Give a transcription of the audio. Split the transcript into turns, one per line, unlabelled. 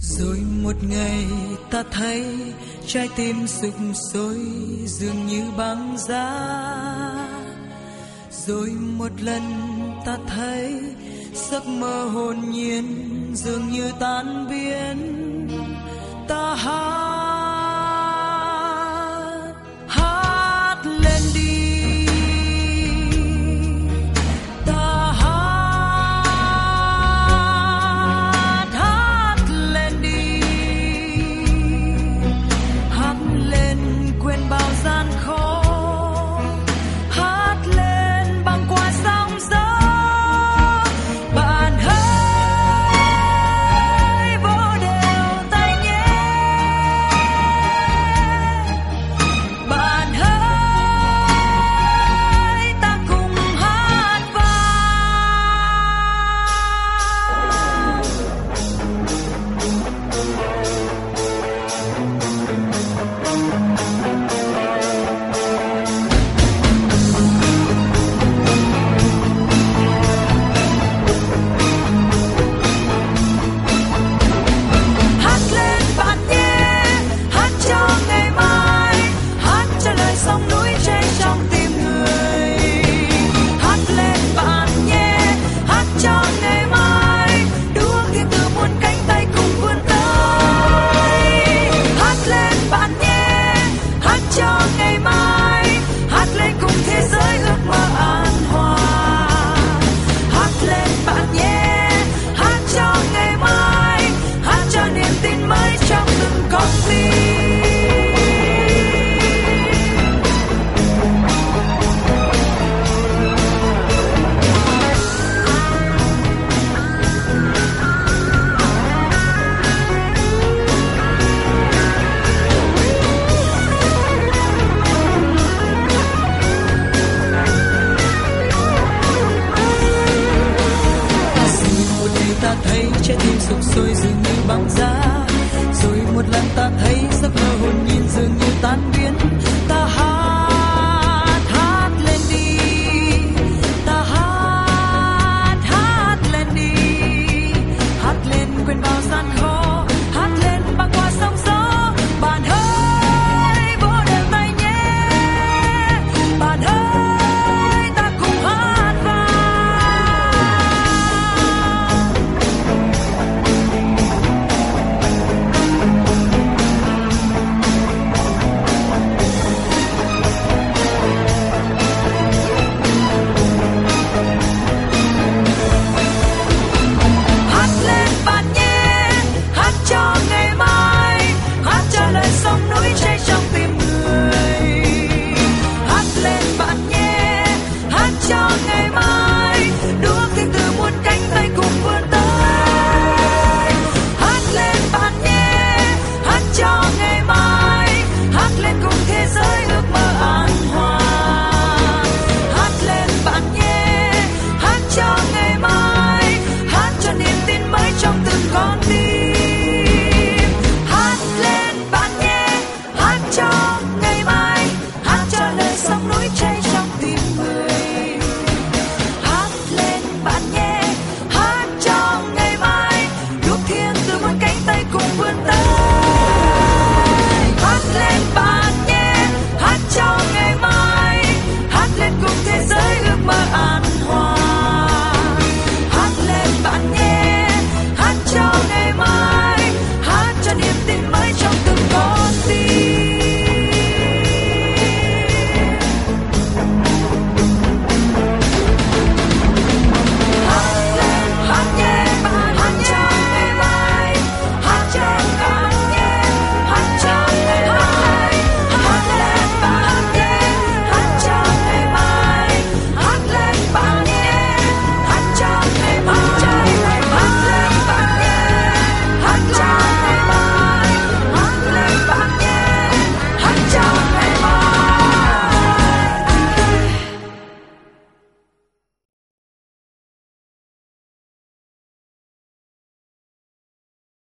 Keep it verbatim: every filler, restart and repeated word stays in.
Rồi một ngày ta thấy trái tim sục sôi dường như băng giá. Rồi một lần ta thấy giấc mơ hồn nhiên dường như tan biến. Ta hát hát lên đi, ta hát hát lên đi, hát lên quên bao gian khó, hát lên băng qua sóng gió. Bạn hãy vỗ đều tay nhé, bạn hãy ta cùng hát vang. Hát lên bạn nhé, hát cho ngày mai, hát cho lời sông núi chảy trong tim người. Hát lên bạn nhé, hát cho ngày mai, đua thiên từ muôn cánh tay cùng vươn tới. Hát lên bạn nhé, hát cho ngày mai, hát lên cùng thế giới ước mơ an hòa. Hát lên bạn nhé, hát cho ngày mai, hát cho niềm tin mới trong từng con tim. Rồi một ngày ta thấy trái tim sục sôi dường như băng giá. Rồi một lần ta thấy giấc mơ hồn nhiên dường như tan biến.